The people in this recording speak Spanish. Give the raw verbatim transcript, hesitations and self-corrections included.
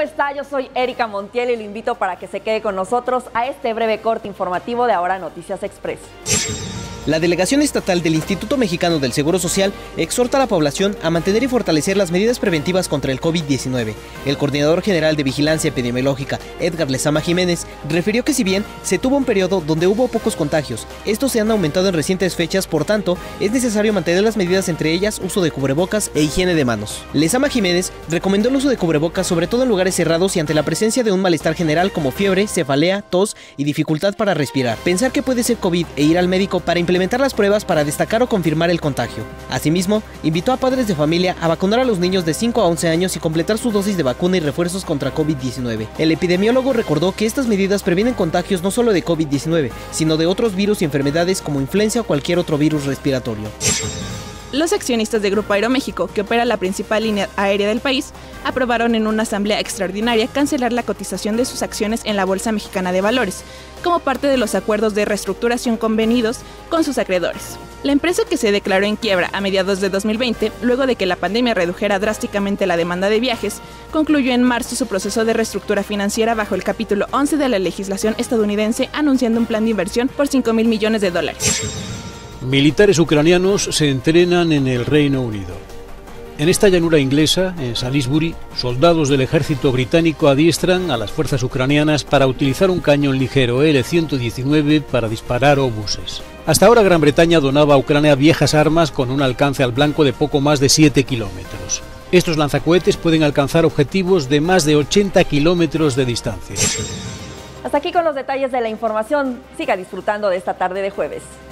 está? Yo soy Erika Montiel y lo invito para que se quede con nosotros a este breve corte informativo de Ahora Noticias Express. La Delegación Estatal del Instituto Mexicano del Seguro Social exhorta a la población a mantener y fortalecer las medidas preventivas contra el COVID diecinueve. El coordinador general de Vigilancia Epidemiológica, Edgar Lezama Jiménez, refirió que si bien se tuvo un periodo donde hubo pocos contagios, estos se han aumentado en recientes fechas, por tanto, es necesario mantener las medidas, entre ellas uso de cubrebocas e higiene de manos. Lezama Jiménez recomendó el uso de cubrebocas sobre todo en lugares cerrados y ante la presencia de un malestar general como fiebre, cefalea, tos y dificultad para respirar. Pensar que puede ser COVID e ir al médico para implementar implementar las pruebas para destacar o confirmar el contagio. Asimismo, invitó a padres de familia a vacunar a los niños de cinco a once años y completar su dosis de vacuna y refuerzos contra COVID diecinueve. El epidemiólogo recordó que estas medidas previenen contagios no solo de COVID diecinueve, sino de otros virus y enfermedades como influenza o cualquier otro virus respiratorio. Los accionistas de Grupo Aeroméxico, que opera la principal línea aérea del país, aprobaron en una asamblea extraordinaria cancelar la cotización de sus acciones en la Bolsa Mexicana de Valores, como parte de los acuerdos de reestructuración convenidos con sus acreedores. La empresa, que se declaró en quiebra a mediados de dos mil veinte, luego de que la pandemia redujera drásticamente la demanda de viajes, concluyó en marzo su proceso de reestructura financiera bajo el capítulo once de la legislación estadounidense, anunciando un plan de inversión por cinco mil millones de dólares. Militares ucranianos se entrenan en el Reino Unido. En esta llanura inglesa, en Salisbury, soldados del ejército británico adiestran a las fuerzas ucranianas para utilizar un cañón ligero L ciento diecinueve para disparar obuses. Hasta ahora Gran Bretaña donaba a Ucrania viejas armas con un alcance al blanco de poco más de siete kilómetros. Estos lanzacohetes pueden alcanzar objetivos de más de ochenta kilómetros de distancia. Hasta aquí con los detalles de la información. Siga disfrutando de esta tarde de jueves.